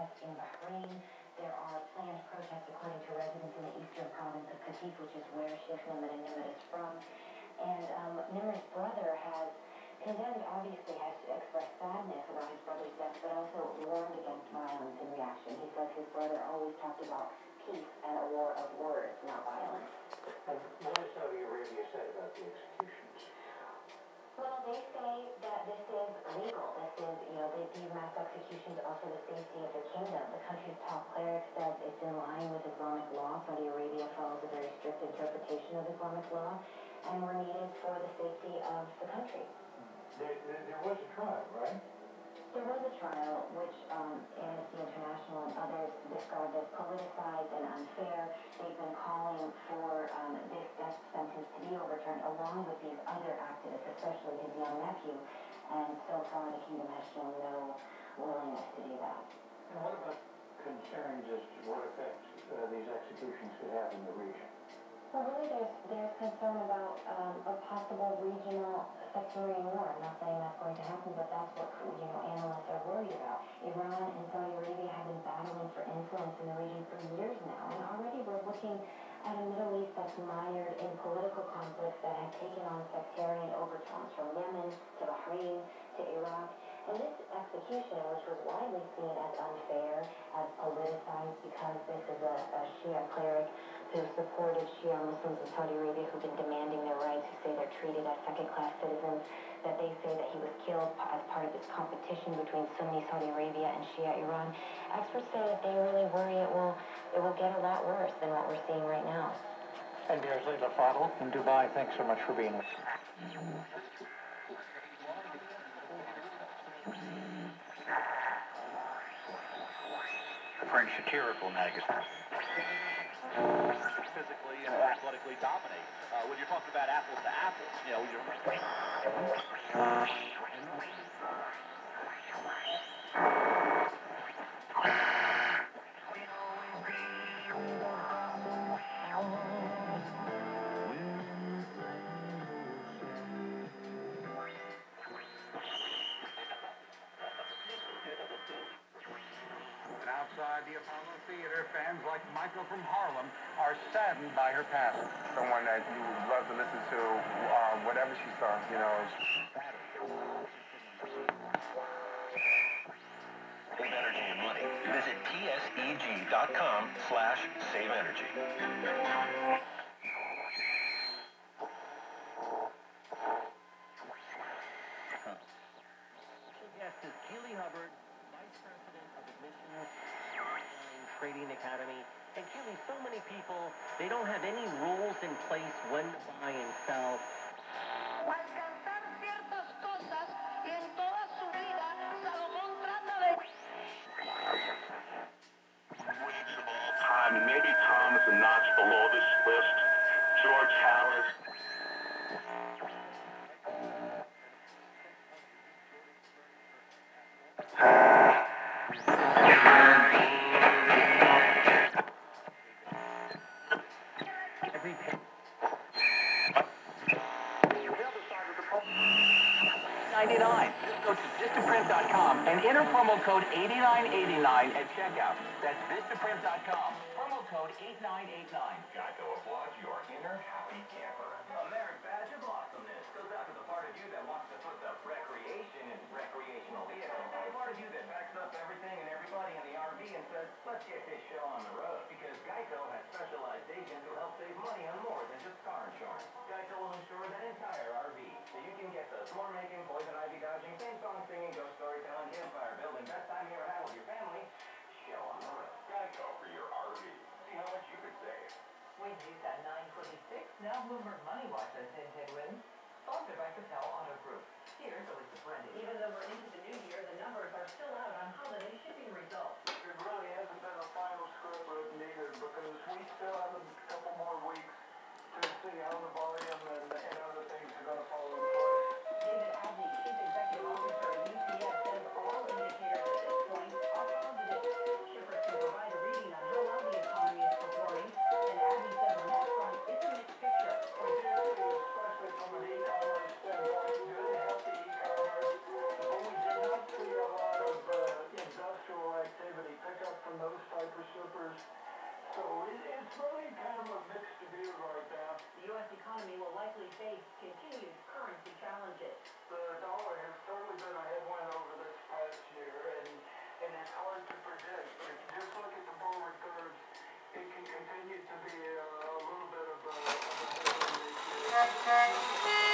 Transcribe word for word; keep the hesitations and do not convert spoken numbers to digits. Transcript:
protests in Bahrain. There are planned protests, according to residents in the eastern province of Qatif, which is where Sheikh Nimr and Nimr is from. And um, Nimr's brother has condemned, obviously has expressed sadness about his brother's death, but also warned against violence in reaction. He says his brother always talked about peace and a war of words, not violence. And what has Saudi Arabia said about the executions? Well, they say that this is legal. This is, you know, they, these mass executions are for the safety of the kingdom. The country's top cleric says it's in line with Islamic law. Saudi Arabia follows a very strict interpretation of Islamic law, and were needed for the safety of the country. There, there, there was a trial, right? There was a trial which um, Amnesty International and others described as politicized and unfair. They've been calling for um, this death sentence to be overturned along with these other activists, especially his young nephew. And so far, the kingdom has shown no willingness to do that. And what about concerns as to what effect uh, these executions could have in the region? Well, really, there's, there's concern about um, a possible regional sectarian war. I'm not saying that's going to happen, but that's what, you know, analysts are worried about. Iran and Saudi Arabia have been battling for influence in the region for years now, and already we're looking at a Middle East that's mired in political conflicts that have taken on sectarian overtones from Yemen to Bahrain to Iraq. And this execution, which was widely seen as unfair, as politicized, because this is a, a Shia cleric who supported Shia Muslims in Saudi Arabia who've been demanding their rights, who say they're treated as second-class citizens, that they say that he was killed as part of this competition between Sunni Saudi Arabia and Shia Iran. Experts say that they really worry it will, it will get a lot worse than what we're seeing right now. And here's Leila Fadl in Dubai. Thanks so much for being with us. French satirical magazine. Physically and athletically dominate. Uh, when you're talking about apples to apples, you know, you're... Outside the Apollo Theater, fans like Michael from Harlem are saddened by her passing. Someone that you would love to listen to, um, whatever she saw, you know. Save energy and money. Visit T S E G dot com slash save energy. Guest is Keely Hubbard, Vice President of Admissions, Trading Academy. And Keely, so many people, they don't have any rules in place when to buy and sell. Alcanzar ciertas cosas y en toda su vida Salomón trata de... Greats of all time, and maybe Tom is a notch below this list. George Harris. ninety-nine. Just go to Vistaprint dot com and enter promo code eighty-nine eighty-nine at checkout. That's Vistaprint dot com. Promo code eighty-nine eighty-nine. Geico applauds your inner happy camper. A merit badge of awesomeness goes out to the part of you that wants to put the recreation in recreational vehicles. The part of you that backs up everything and everybody in the R V and says, let's get this show on the road. Because Geico has specialized agents who help save money on more than just car insurance. Geico will insure that entire R V, so you can get the swarm making, poison ivy dodging, same song singing, ghost storytelling, campfire building, best time you ever had with your family. Show on the road. Geico for your R V. See how much you could save. Wednesdays at nine twenty-six. Now Bloomberg Money Watch has ten headwinds. Sponsored by Patel Auto Group. Here's Elisa Brandy. Even though we're into the new year, the numbers are still out on holiday shipping results. It really hasn't been a final script needed because we still have a couple more weeks to see how the volume and, and other things are going to fall in place. David Abney, Chief Executive Officer of U P S, says all indicators at this point are positive. Shippers can provide a reading on how well the economy is performing, and Abney says on that front, it's a mixed picture. We did see, especially from an e-commerce standpoint, good, healthy e-commerce, but we did not see a lot of uh, industrial Thank you.